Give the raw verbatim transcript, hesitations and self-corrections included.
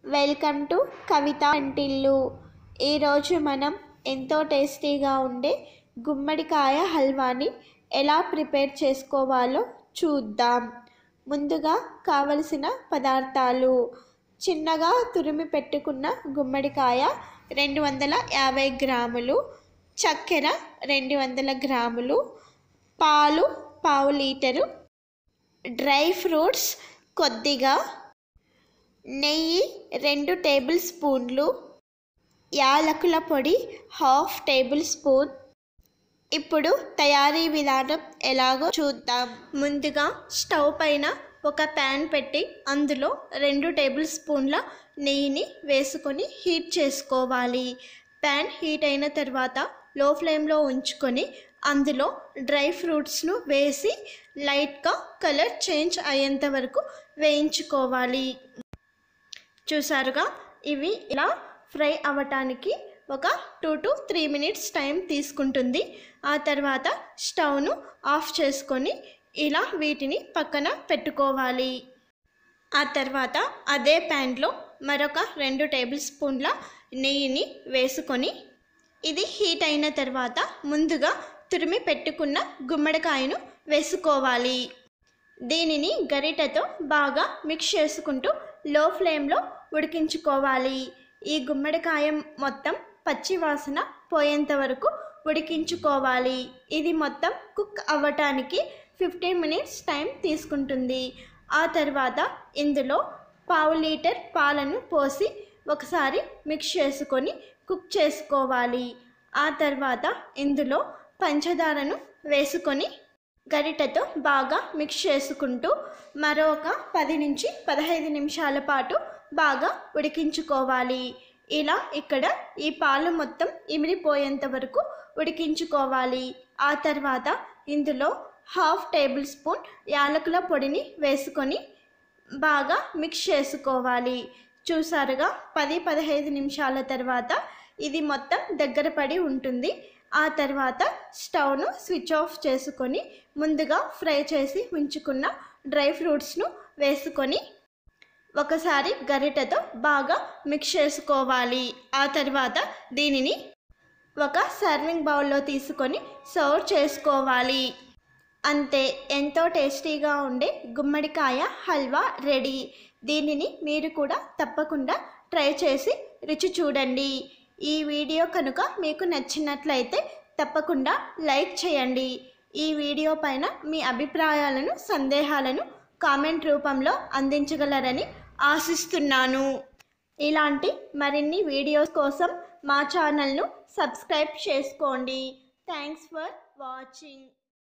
Welcome to కవిత వంటిల్లు. ఈరోజు మనం ఎంతో టేస్టీగా ఉండే గుమ్మడికాయ హల్వాని ఎలా ప్రిపేర్ చేసుకోవాలో చూద్దాం. ముందుగా కావలసిన పదార్థాలు: చిన్నగా తురిమి పెట్టుకున్న గుమ్మడికాయ రెండు వందల యాభై గ్రాములు, చక్కెర రెండు వందల గ్రాములు, పాలు పావు లీటరు, డ్రై ఫ్రూట్స్ కొద్దిగా, నెయ్యి రెండు టేబుల్ స్పూన్లు, యాలకుల పొడి హాఫ్ టేబుల్ స్పూన్. ఇప్పుడు తయారీ విధానం ఎలాగో చూద్దాం. ముందుగా స్టవ్ పైన ఒక ప్యాన్ పెట్టి అందులో రెండు టేబుల్ స్పూన్ల నెయ్యిని వేసుకొని హీట్ చేసుకోవాలి. ప్యాన్ హీట్ అయిన తర్వాత లో ఫ్లేమ్లో ఉంచుకొని అందులో డ్రై ఫ్రూట్స్ను వేసి లైట్గా కలర్ చేంజ్ అయ్యేంత వరకు వేయించుకోవాలి. చూసారుగా, ఇవి ఇలా ఫ్రై అవ్వటానికి ఒక two to three minutes time తీసుకుంటుంది. ఆ తర్వాత స్టవ్ను ఆఫ్ చేసుకొని ఇలా వీటిని పక్కన పెట్టుకోవాలి. ఆ తర్వాత అదే ప్యాన్లో మరొక రెండు టేబుల్ స్పూన్ల నెయ్యిని వేసుకొని ఇది హీట్ అయిన తర్వాత ముందుగా తురిమి పెట్టుకున్న గుమ్మడికాయను వేసుకోవాలి. దీనిని గరిటెతో బాగా మిక్స్ చేసుకుంటూ లో ఫ్లేమ్లో ఉడికించుకోవాలి. ఈ గుమ్మడికాయ మొత్తం పచ్చి వాసన పోయేంత వరకు ఉడికించుకోవాలి. ఇది మొత్తం కుక్ అవ్వటానికి ఫిఫ్టీన్ మినిట్స్ టైం తీసుకుంటుంది. ఆ తర్వాత ఇందులో పావు లీటర్ పాలను పోసి ఒకసారి మిక్స్ చేసుకొని కుక్ చేసుకోవాలి. ఆ తర్వాత ఇందులో పంచదారను వేసుకొని గరిటెతో బాగా మిక్స్ చేసుకుంటూ మరొక పది నుంచి పదహైదు నిమిషాల పాటు బాగా ఉడికించుకోవాలి. ఇలా ఇక్కడ ఈ పాలు మొత్తం ఇమిడిపోయేంత వరకు ఉడికించుకోవాలి. ఆ తర్వాత ఇందులో హాఫ్ టేబుల్ స్పూన్ యాలకుల పొడిని వేసుకొని బాగా మిక్స్ చేసుకోవాలి. చూసారుగా, పది పదహైదు నిమిషాల తర్వాత ఇది మొత్తం దగ్గర పడి ఉంటుంది. ఆ తర్వాత స్టవ్ను స్విచ్ ఆఫ్ చేసుకొని ముందుగా ఫ్రై చేసి ఉంచుకున్న డ్రై ఫ్రూట్స్ను వేసుకొని ఒకసారి గరిటెతో బాగా మిక్స్ చేసుకోవాలి. ఆ తర్వాత దీనిని ఒక సర్వింగ్ బౌల్లో తీసుకొని సర్వ్ చేసుకోవాలి. అంతే, ఎంతో టేస్టీగా ఉండే గుమ్మడికాయ హల్వా రెడీ. దీనిని మీరు కూడా తప్పకుండా ట్రై చేసి రుచి చూడండి. ఈ వీడియో కనుక మీకు నచ్చినట్లయితే తప్పకుండా లైక్ చేయండి. ఈ వీడియో పైన మీ అభిప్రాయాలను, సందేహాలను కామెంట్ రూపంలో అందించగలరని ఆశిస్తున్నాను. ఇలాంటి మరిన్ని వీడియోస్ కోసం మా ఛానల్ను సబ్స్క్రైబ్ చేసుకోండి. Thanks for watching.